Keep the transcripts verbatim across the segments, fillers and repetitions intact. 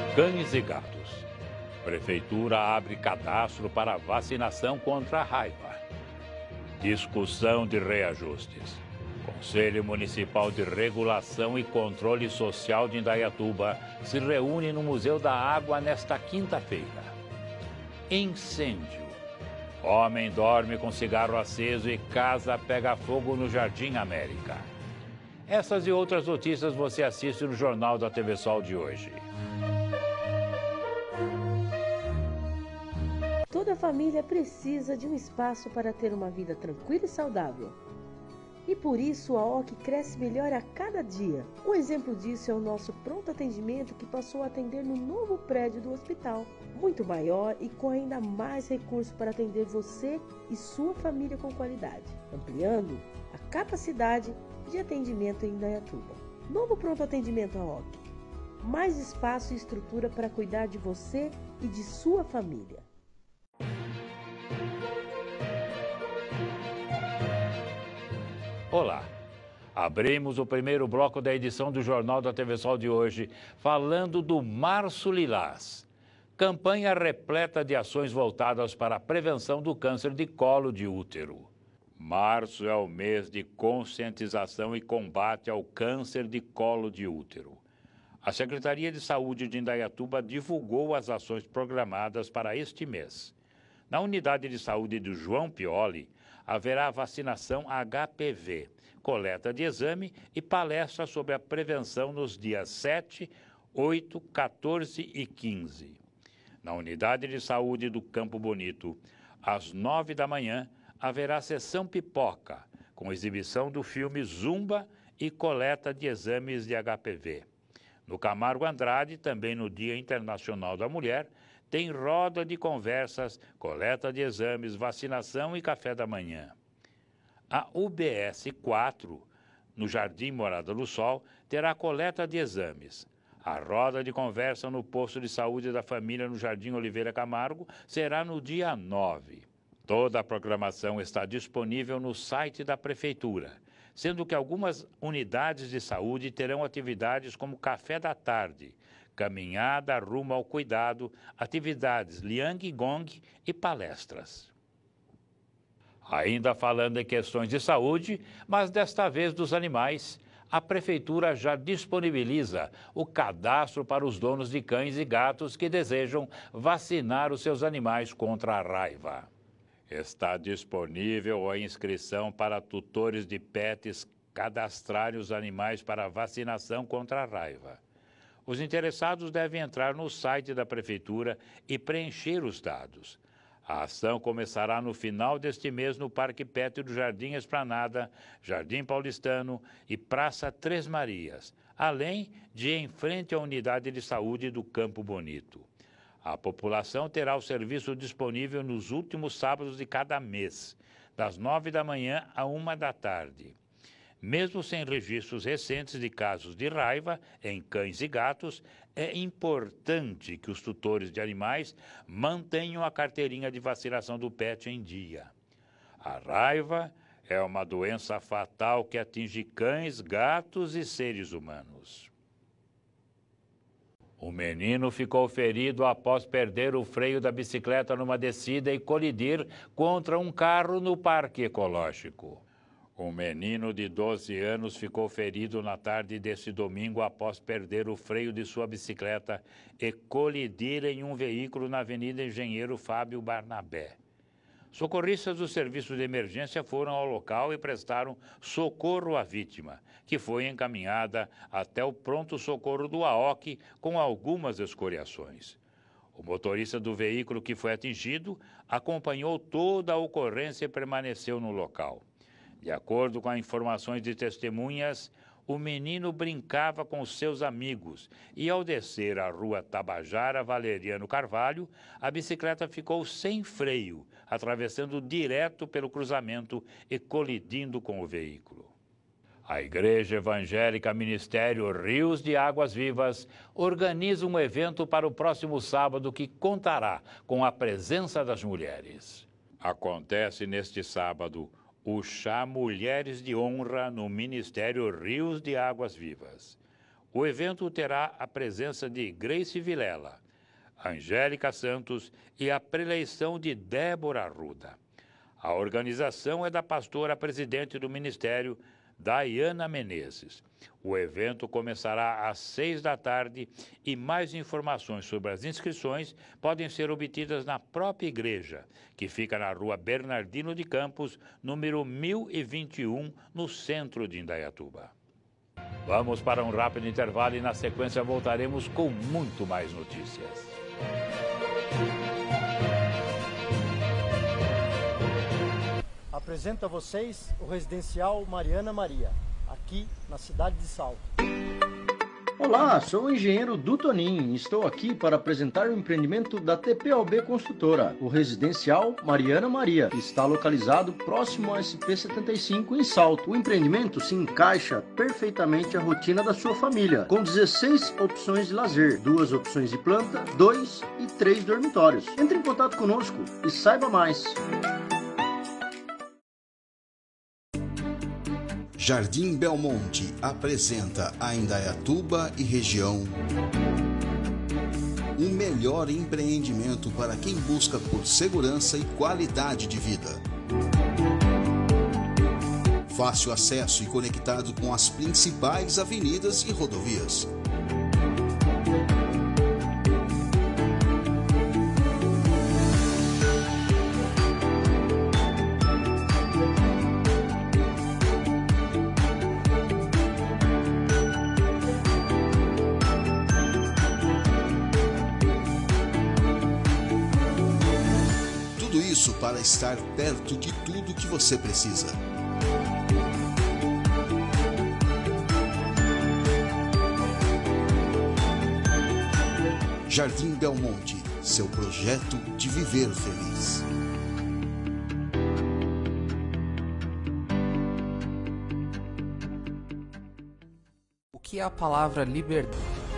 Cães e gatos. Prefeitura abre cadastro para vacinação contra a raiva. Discussão de reajustes. Conselho Municipal de Regulação e Controle Social de Indaiatuba se reúne no Museu da Água nesta quinta-feira. Incêndio. Homem dorme com cigarro aceso e casa pega fogo no Jardim América. Essas e outras notícias você assiste no Jornal da T V Sol de hoje. Toda família precisa de um espaço para ter uma vida tranquila e saudável. E por isso a O C cresce melhor a cada dia. Um exemplo disso é o nosso pronto atendimento que passou a atender no novo prédio do hospital. Muito maior e com ainda mais recursos para atender você e sua família com qualidade. Ampliando a capacidade de atendimento em Indaiatuba. Novo pronto atendimento a O C. Mais espaço e estrutura para cuidar de você e de sua família. Olá, abrimos o primeiro bloco da edição do Jornal da T V Sol de hoje, falando do Março Lilás. Campanha repleta de ações voltadas para a prevenção do câncer de colo de útero. Março é o mês de conscientização e combate ao câncer de colo de útero. A Secretaria de Saúde de Indaiatuba divulgou as ações programadas para este mês. Na Unidade de Saúde do João Pioli, haverá vacinação H P V, coleta de exame e palestra sobre a prevenção nos dias sete, oito, quatorze e quinze. Na Unidade de Saúde do Campo Bonito, às nove da manhã, haverá sessão pipoca, com exibição do filme Zumba e coleta de exames de H P V. No Camargo Andrade, também no Dia Internacional da Mulher, tem roda de conversas, coleta de exames, vacinação e café da manhã. A U B S quatro, no Jardim Morada do Sol, terá coleta de exames. A roda de conversa no posto de saúde da família no Jardim Oliveira Camargo será no dia nove. Toda a programação está disponível no site da Prefeitura, sendo que algumas unidades de saúde terão atividades como café da tarde, caminhada rumo ao cuidado, atividades Liang Gong e palestras. Ainda falando em questões de saúde, mas desta vez dos animais, a Prefeitura já disponibiliza o cadastro para os donos de cães e gatos que desejam vacinar os seus animais contra a raiva. Está disponível a inscrição para tutores de pets cadastrarem os animais para vacinação contra a raiva. Os interessados devem entrar no site da Prefeitura e preencher os dados. A ação começará no final deste mês no Parque Pet do Jardim Esplanada, Jardim Paulistano e Praça Três Marias, além de em frente à Unidade de Saúde do Campo Bonito. A população terá o serviço disponível nos últimos sábados de cada mês, das nove da manhã à uma da tarde. Mesmo sem registros recentes de casos de raiva em cães e gatos, é importante que os tutores de animais mantenham a carteirinha de vacinação do pet em dia. A raiva é uma doença fatal que atinge cães, gatos e seres humanos. O menino ficou ferido após perder o freio da bicicleta numa descida e colidir contra um carro no Parque Ecológico. Um menino de doze anos ficou ferido na tarde deste domingo após perder o freio de sua bicicleta e colidir em um veículo na Avenida Engenheiro Fábio Barnabé. Socorristas do serviço de emergência foram ao local e prestaram socorro à vítima, que foi encaminhada até o pronto-socorro do A O C com algumas escoriações. O motorista do veículo que foi atingido acompanhou toda a ocorrência e permaneceu no local. De acordo com as informações de testemunhas, o menino brincava com seus amigos e, ao descer a rua Tabajara Valeriano Carvalho, a bicicleta ficou sem freio, atravessando direto pelo cruzamento e colidindo com o veículo. A Igreja Evangélica Ministério Rios de Águas Vivas organiza um evento para o próximo sábado que contará com a presença das mulheres. Acontece neste sábado o Chá Mulheres de Honra no Ministério Rios de Águas Vivas. O evento terá a presença de Grace Vilela, Angélica Santos e a preleição de Débora Arruda. A organização é da pastora presidente do Ministério, Daiana Menezes. O evento começará às seis da tarde e mais informações sobre as inscrições podem ser obtidas na própria igreja, que fica na rua Bernardino de Campos, número mil e vinte e um, no centro de Indaiatuba. Vamos para um rápido intervalo e na sequência voltaremos com muito mais notícias. Apresento a vocês o residencial Mariana Maria, aqui na cidade de Salto. Olá, sou o engenheiro Du Tonin e estou aqui para apresentar o empreendimento da T P O B Construtora, o residencial Mariana Maria, que está localizado próximo ao S P setenta e cinco em Salto. O empreendimento se encaixa perfeitamente à rotina da sua família, com dezesseis opções de lazer, duas opções de planta, dois e três dormitórios. Entre em contato conosco e saiba mais. Jardim Belmonte apresenta a Indaiatuba e região o melhor empreendimento para quem busca por segurança e qualidade de vida. Fácil acesso e conectado com as principais avenidas e rodovias. Para estar perto de tudo que você precisa. Jardim Belmonte, seu projeto de viver feliz. O que é a palavra liberdade?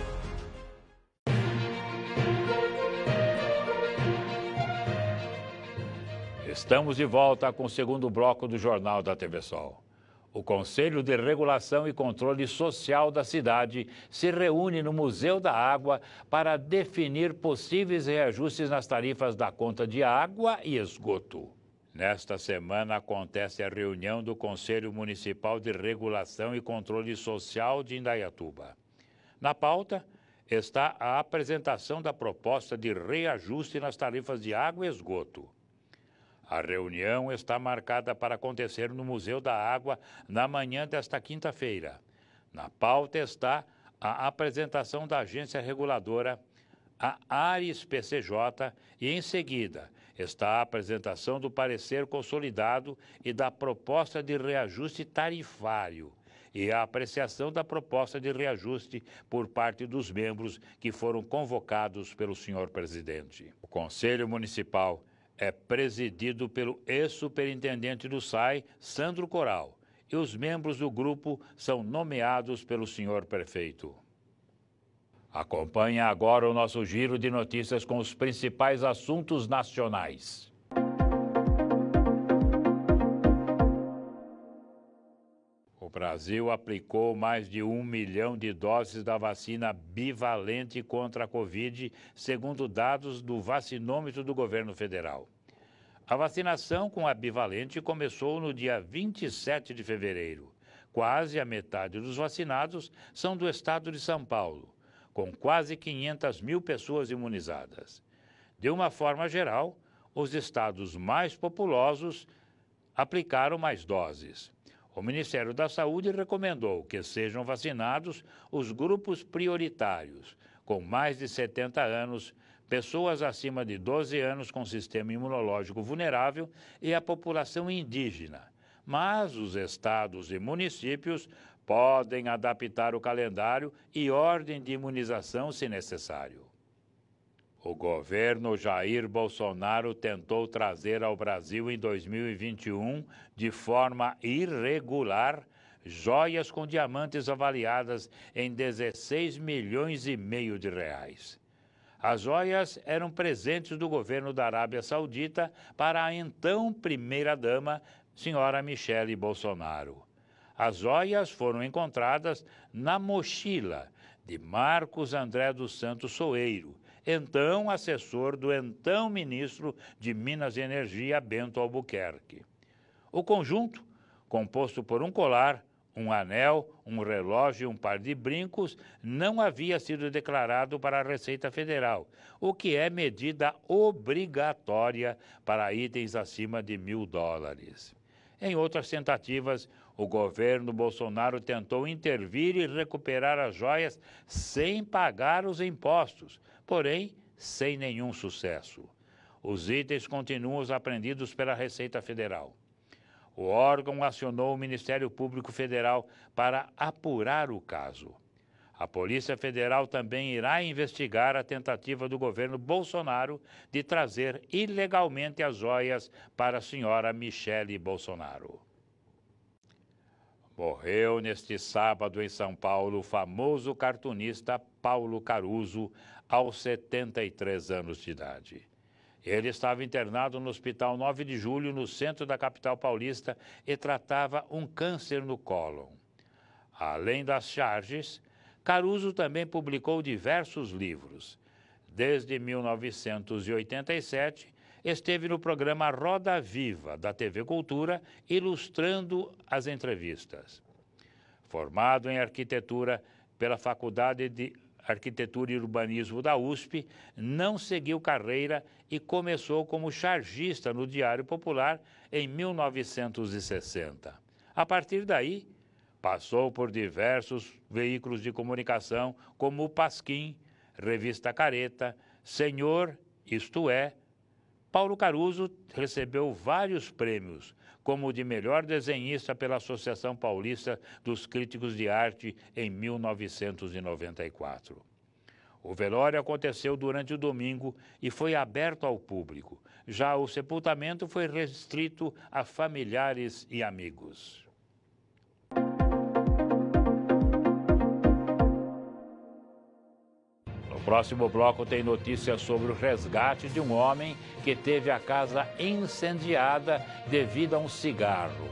Estamos de volta com o segundo bloco do Jornal da T V Sol. O Conselho de Regulação e Controle Social da cidade se reúne no Museu da Água para definir possíveis reajustes nas tarifas da conta de água e esgoto. Nesta semana acontece a reunião do Conselho Municipal de Regulação e Controle Social de Indaiatuba. Na pauta está a apresentação da proposta de reajuste nas tarifas de água e esgoto. A reunião está marcada para acontecer no Museu da Água na manhã desta quinta-feira. Na pauta está a apresentação da agência reguladora, a Ares P C J, e em seguida está a apresentação do parecer consolidado e da proposta de reajuste tarifário e a apreciação da proposta de reajuste por parte dos membros que foram convocados pelo senhor presidente. O Conselho Municipal é presidido pelo ex-superintendente do S A I, Sandro Coral, e os membros do grupo são nomeados pelo senhor prefeito. Acompanhe agora o nosso giro de notícias com os principais assuntos nacionais. O Brasil aplicou mais de um milhão de doses da vacina bivalente contra a Covid, segundo dados do vacinômetro do governo federal. A vacinação com a bivalente começou no dia vinte e sete de fevereiro. Quase a metade dos vacinados são do estado de São Paulo, com quase quinhentas mil pessoas imunizadas. De uma forma geral, os estados mais populosos aplicaram mais doses. O Ministério da Saúde recomendou que sejam vacinados os grupos prioritários, com mais de setenta anos, pessoas acima de doze anos com sistema imunológico vulnerável e a população indígena. Mas os estados e municípios podem adaptar o calendário e ordem de imunização se necessário. O governo Jair Bolsonaro tentou trazer ao Brasil em dois mil e vinte e um, de forma irregular, joias com diamantes avaliadas em dezesseis milhões e meio de reais. As joias eram presentes do governo da Arábia Saudita para a então primeira-dama, senhora Michele Bolsonaro. As joias foram encontradas na mochila de Marcos André dos Santos Soeiro, então assessor do então ministro de Minas e Energia, Bento Albuquerque. O conjunto, composto por um colar, um anel, um relógio e um par de brincos, não havia sido declarado para a Receita Federal, o que é medida obrigatória para itens acima de mil dólares. Em outras tentativas, o governo Bolsonaro tentou intervir e recuperar as joias sem pagar os impostos, porém sem nenhum sucesso. Os itens continuam apreendidos pela Receita Federal. O órgão acionou o Ministério Público Federal para apurar o caso. A Polícia Federal também irá investigar a tentativa do governo Bolsonaro de trazer ilegalmente as joias para a senhora Michele Bolsonaro. Morreu neste sábado em São Paulo o famoso cartunista Paulo Caruso, aos setenta e três anos de idade. Ele estava internado no Hospital nove de julho, no centro da capital paulista, e tratava um câncer no cólon. Além das charges, Caruso também publicou diversos livros. Desde mil novecentos e oitenta e sete, esteve no programa Roda Viva, da T V Cultura, ilustrando as entrevistas. Formado em arquitetura pela Faculdade de Arquitetura e Urbanismo da U S P, não seguiu carreira e começou como chargista no Diário Popular em mil novecentos e sessenta. A partir daí, passou por diversos veículos de comunicação, como o Pasquim, Revista Careta, Senhor, Isto É. Paulo Caruso recebeu vários prêmios, como o de melhor desenhista pela Associação Paulista dos Críticos de Arte em mil novecentos e noventa e quatro. O velório aconteceu durante o domingo e foi aberto ao público. Já o sepultamento foi restrito a familiares e amigos. No próximo bloco tem notícias sobre o resgate de um homem que teve a casa incendiada devido a um cigarro.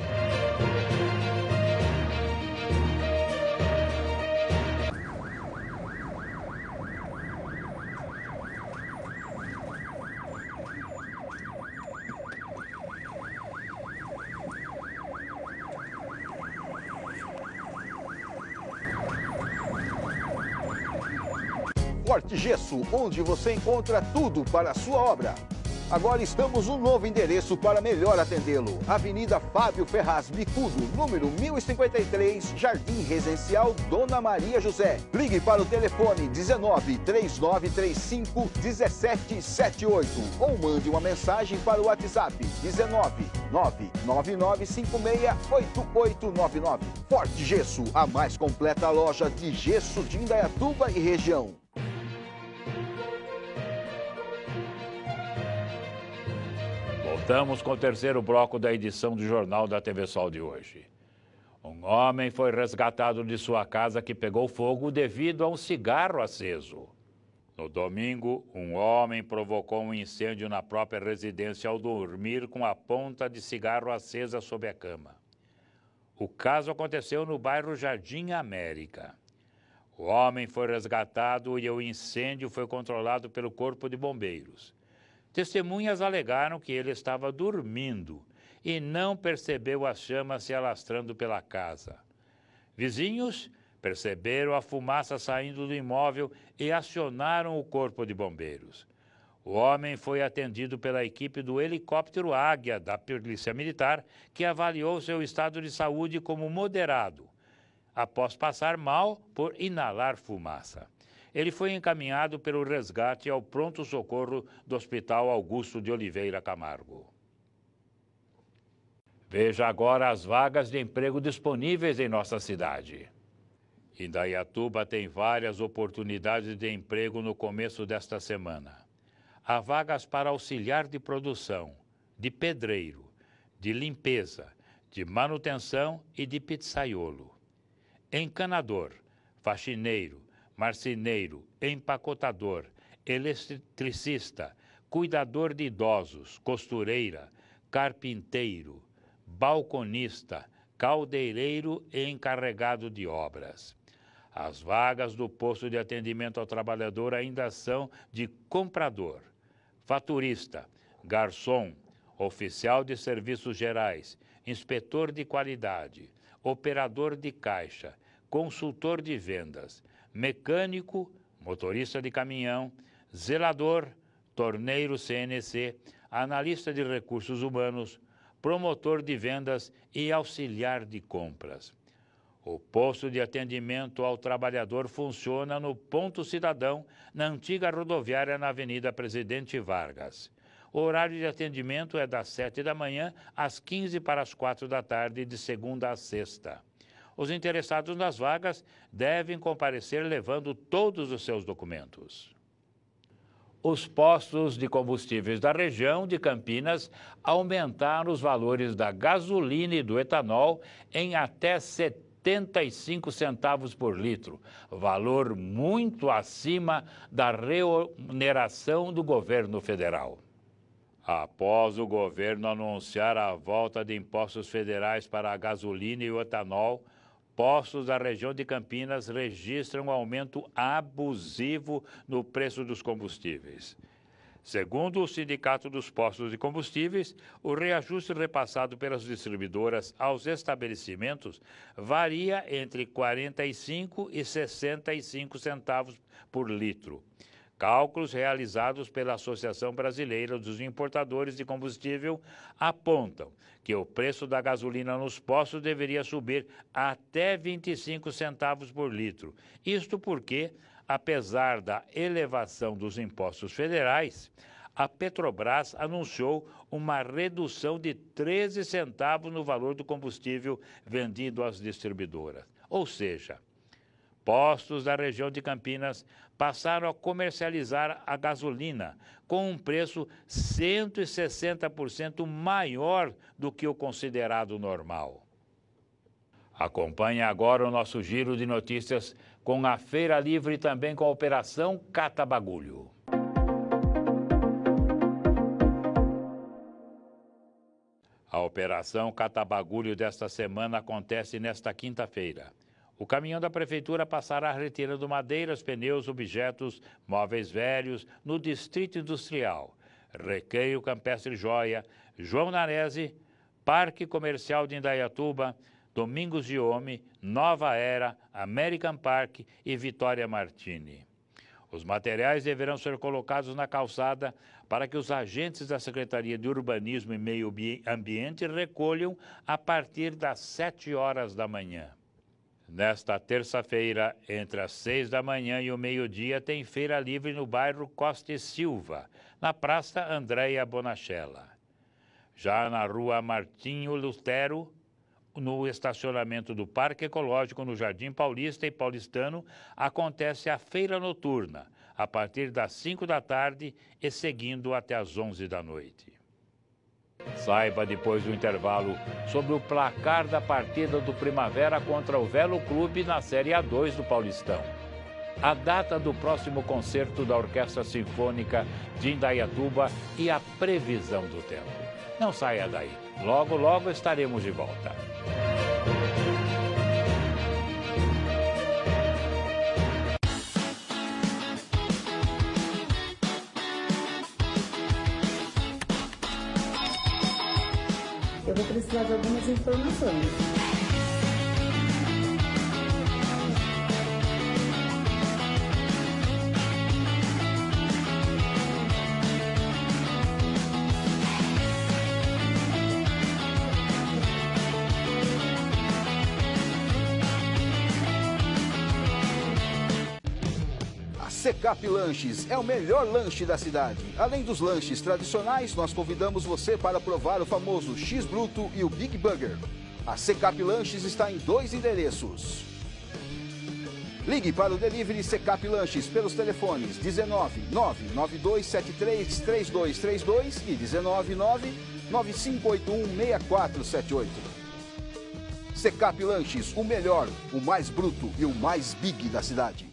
Forte Gesso, onde você encontra tudo para a sua obra. Agora estamos um novo endereço para melhor atendê-lo. Avenida Fábio Ferraz Bicudo, número mil e cinquenta e três, Jardim Residencial Dona Maria José. Ligue para o telefone dezenove, três nove três cinco, dezessete setenta e oito ou mande uma mensagem para o WhatsApp dezenove, nove nove nove cinco seis, oito oito nove nove. Forte Gesso, a mais completa loja de gesso de Indaiatuba e região. Voltamos com o terceiro bloco da edição do Jornal da T V Sol de hoje. Um homem foi resgatado de sua casa que pegou fogo devido a um cigarro aceso. No domingo, um homem provocou um incêndio na própria residência ao dormir com a ponta de cigarro acesa sob a cama. O caso aconteceu no bairro Jardim América. O homem foi resgatado e o incêndio foi controlado pelo Corpo de Bombeiros. Testemunhas alegaram que ele estava dormindo e não percebeu as chamas se alastrando pela casa. Vizinhos perceberam a fumaça saindo do imóvel e acionaram o Corpo de Bombeiros. O homem foi atendido pela equipe do helicóptero Águia da Polícia Militar, que avaliou seu estado de saúde como moderado, após passar mal por inalar fumaça. Ele foi encaminhado pelo resgate ao pronto-socorro do Hospital Augusto de Oliveira Camargo. Veja agora as vagas de emprego disponíveis em nossa cidade. Indaiatuba tem várias oportunidades de emprego no começo desta semana. Há vagas para auxiliar de produção, de pedreiro, de limpeza, de manutenção e de pizzaiolo. Encanador, faxineiro, marceneiro, empacotador, eletricista, cuidador de idosos, costureira, carpinteiro, balconista, caldeireiro e encarregado de obras. As vagas do posto de atendimento ao trabalhador ainda são de comprador, faturista, garçom, oficial de serviços gerais, inspetor de qualidade, operador de caixa, consultor de vendas, mecânico, motorista de caminhão, zelador, torneiro C N C, analista de recursos humanos, promotor de vendas e auxiliar de compras. O posto de atendimento ao trabalhador funciona no Ponto Cidadão, na antiga rodoviária na Avenida Presidente Vargas. O horário de atendimento é das sete da manhã às quinze para as quatro da tarde, de segunda a sexta. Os interessados nas vagas devem comparecer levando todos os seus documentos. Os postos de combustíveis da região de Campinas aumentaram os valores da gasolina e do etanol em até setenta e cinco centavos por litro, valor muito acima da remuneração do governo federal. Após o governo anunciar a volta de impostos federais para a gasolina e o etanol, postos da região de Campinas registram um aumento abusivo no preço dos combustíveis. Segundo o Sindicato dos Postos de Combustíveis, o reajuste repassado pelas distribuidoras aos estabelecimentos varia entre quarenta e cinco e sessenta e cinco centavos por litro. Cálculos realizados pela Associação Brasileira dos Importadores de Combustível apontam que o preço da gasolina nos postos deveria subir até vinte e cinco centavos por litro. Isto porque, apesar da elevação dos impostos federais, a Petrobras anunciou uma redução de treze centavos no valor do combustível vendido às distribuidoras. Ou seja, postos da região de Campinas passaram a comercializar a gasolina com um preço cento e sessenta por cento maior do que o considerado normal. Acompanhe agora o nosso giro de notícias com a Feira Livre e também com a Operação Cata Bagulho. A Operação Cata Bagulho desta semana acontece nesta quinta-feira. O caminhão da Prefeitura passará retirando madeiras, pneus, objetos, móveis velhos no Distrito Industrial, Recreio Campestre Joia, João Nanese, Parque Comercial de Indaiatuba, Domingos de Ome, Nova Era, American Park e Vitória Martini. Os materiais deverão ser colocados na calçada para que os agentes da Secretaria de Urbanismo e Meio Ambiente recolham a partir das sete horas da manhã. Nesta terça-feira, entre as seis da manhã e o meio-dia, tem Feira Livre no bairro Costa e Silva, na Praça Andréia Bonachella. Já na Rua Martinho Lutero, no estacionamento do Parque Ecológico, no Jardim Paulista e Paulistano, acontece a Feira Noturna, a partir das cinco da tarde e seguindo até as onze da noite. Saiba depois do intervalo sobre o placar da partida do Primavera contra o Velo Clube na Série A dois do Paulistão. A data do próximo concerto da Orquestra Sinfônica de Indaiatuba e a previsão do tempo. Não saia daí. Logo, logo estaremos de volta. Eu vou precisar de algumas informações. Secap Lanches é o melhor lanche da cidade. Além dos lanches tradicionais, nós convidamos você para provar o famoso X-Bruto e o Big Burger. A Secap Lanches está em dois endereços. Ligue para o Delivery Secap Lanches pelos telefones dezenove, nove nove dois sete três, três dois três dois e dezenove, nove nove cinco oito um, seis quatro sete oito. Secap Lanches, o melhor, o mais bruto e o mais big da cidade.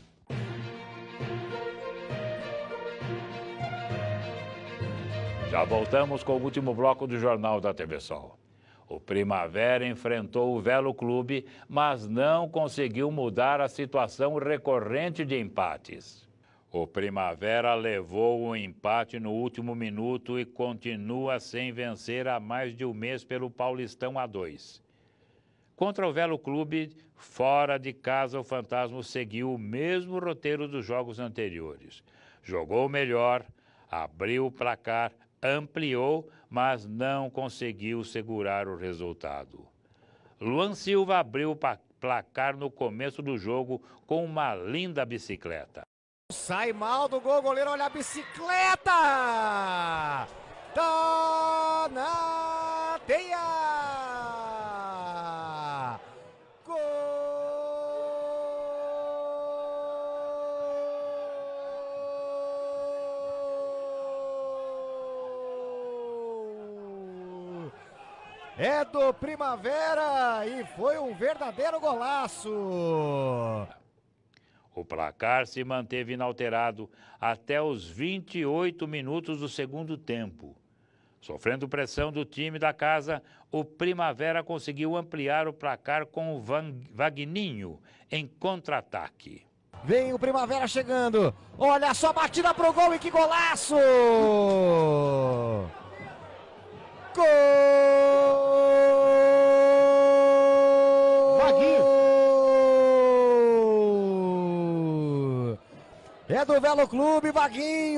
Já voltamos com o último bloco do Jornal da T V Sol. O Primavera enfrentou o Velo Clube, mas não conseguiu mudar a situação recorrente de empates. O Primavera levou o empate no último minuto e continua sem vencer há mais de um mês pelo Paulistão A dois. Contra o Velo Clube, fora de casa, o Fantasma seguiu o mesmo roteiro dos jogos anteriores. Jogou melhor, abriu o placar, ampliou, mas não conseguiu segurar o resultado. Luan Silva abriu o placar no começo do jogo com uma linda bicicleta. Sai mal do gol, goleiro, olha a bicicleta! Tá na teia! Gol! É do Primavera e foi um verdadeiro golaço! O placar se manteve inalterado até os vinte e oito minutos do segundo tempo. Sofrendo pressão do time da casa, o Primavera conseguiu ampliar o placar com o Vagninho em contra-ataque. Vem o Primavera chegando. Olha só a batida pro gol e que golaço! Gol! Vaguinho! É do Velo Clube, Vaguinho!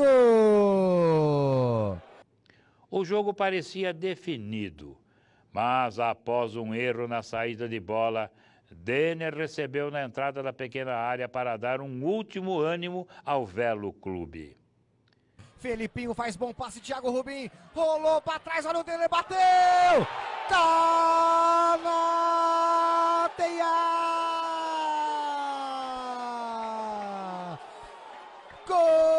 O jogo parecia definido, mas após um erro na saída de bola, Denner recebeu na entrada da pequena área para dar um último ânimo ao Velo Clube. Felipinho faz bom passe, Thiago Rubim rolou para trás, olha o Denner, bateu! Tá na teia! Gol!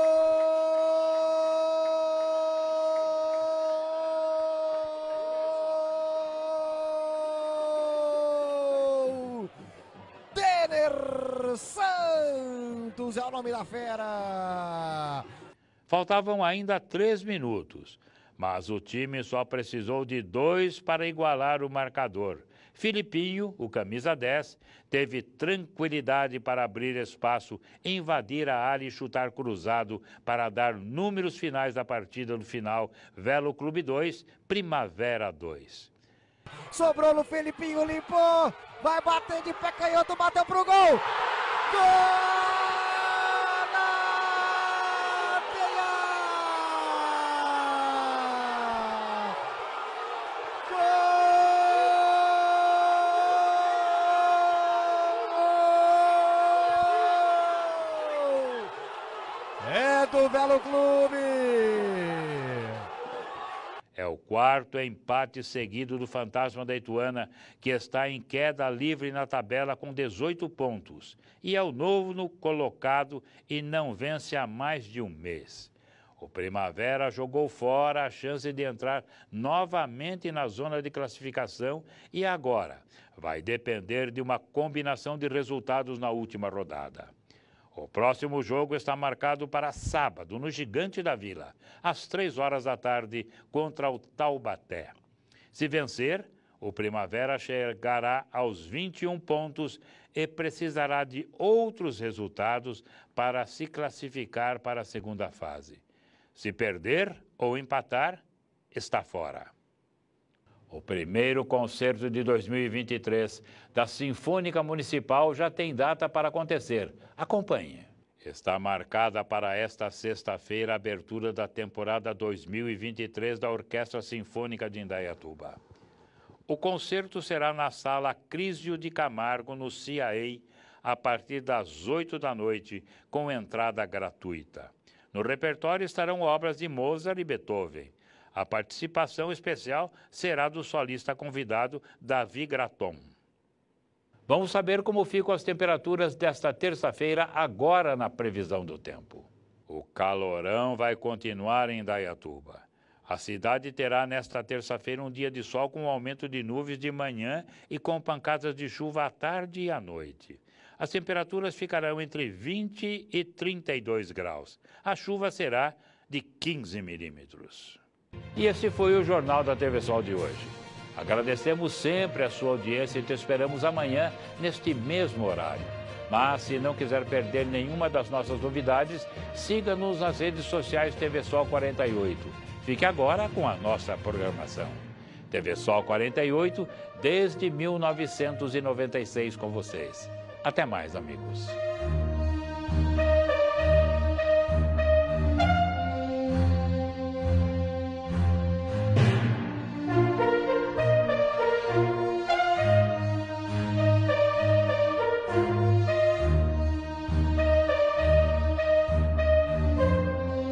Denner Santos é o nome da fera! Faltavam ainda três minutos, mas o time só precisou de dois para igualar o marcador. Filipinho, o camisa dez, teve tranquilidade para abrir espaço, invadir a área e chutar cruzado para dar números finais da partida no final. Velo Clube dois, Primavera dois. Sobrou no Felipinho, limpou, vai bater de pé canhoto, bateu pro gol! Gol! Do Velo Clube. É o quarto empate seguido do Fantasma da Ituana, que está em queda livre na tabela com dezoito pontos. E é o novo colocado e não vence há mais de um mês. O Primavera jogou fora a chance de entrar novamente na zona de classificação e agora vai depender de uma combinação de resultados na última rodada. O próximo jogo está marcado para sábado, no Gigante da Vila, às três horas da tarde, contra o Taubaté. Se vencer, o Primavera chegará aos vinte e um pontos e precisará de outros resultados para se classificar para a segunda fase. Se perder ou empatar, está fora. O primeiro concerto de dois mil e vinte e três da Sinfônica Municipal já tem data para acontecer. Acompanhe. Está marcada para esta sexta-feira a abertura da temporada dois mil e vinte e três da Orquestra Sinfônica de Indaiatuba. O concerto será na Sala Crísio de Camargo, no C I A, a partir das oito da noite, com entrada gratuita. No repertório estarão obras de Mozart e Beethoven. A participação especial será do solista convidado Davi Graton. Vamos saber como ficam as temperaturas desta terça-feira, agora na previsão do tempo. O calorão vai continuar em Indaiatuba. A cidade terá nesta terça-feira um dia de sol com aumento de nuvens de manhã e com pancadas de chuva à tarde e à noite. As temperaturas ficarão entre vinte e trinta e dois graus. A chuva será de quinze milímetros. E esse foi o Jornal da T V Sol de hoje. Agradecemos sempre a sua audiência e te esperamos amanhã neste mesmo horário. Mas se não quiser perder nenhuma das nossas novidades, siga-nos nas redes sociais T V Sol quarenta e oito. Fique agora com a nossa programação. T V Sol quarenta e oito, desde mil novecentos e noventa e seis com vocês. Até mais, amigos.